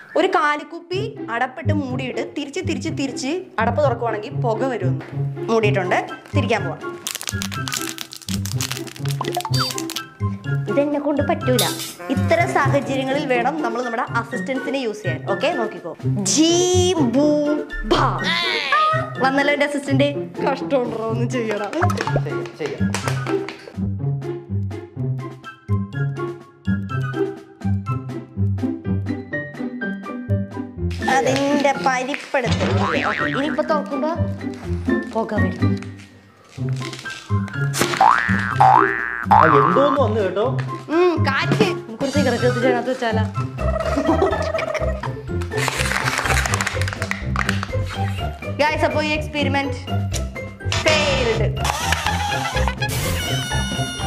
ഒരു കാലിക്കുപ്പി അടപ്പിട്ട് മൂടിയിട്ട് തിരിച്ച് അടപ്പ് തുറക്കുവാണെങ്കിൽ പുക വരുമെന്ന്. മൂടിയിട്ടുണ്ട്, തിരിക്കാൻ പോവാം. ഇതെന്നെ കൊണ്ട് പറ്റൂല. ഇത്തരം സാഹചര്യങ്ങളിൽ വേണം നമ്മൾ നമ്മുടെ അസിസ്റ്റൻസിനെ യൂസ് ചെയ്യാൻ. ഓക്കെ, നോക്കിക്കോ. വന്നല്ലോ എന്റെ അസിസ്റ്റന്റ്. കഷ്ടമുണ്ടോ ഒന്ന് ചെയ്യണം. അതിന്റെ പരിപ്പെടുത്ത് ഇനിയിപ്പോ തുറക്കുമ്പോ പുക വരും. എന്തോന്ന് വന്നു കേട്ടോ. കാറ്റ്. നമുക്കൊരു സിഗരറ്റ് എത്തിച്ചതിനകത്ത് വെച്ചാലാ. ഗൈസ്, അപ്പോ ഈ എക്സ്പെരിമെന്റ് ഫെയിൽഡ്.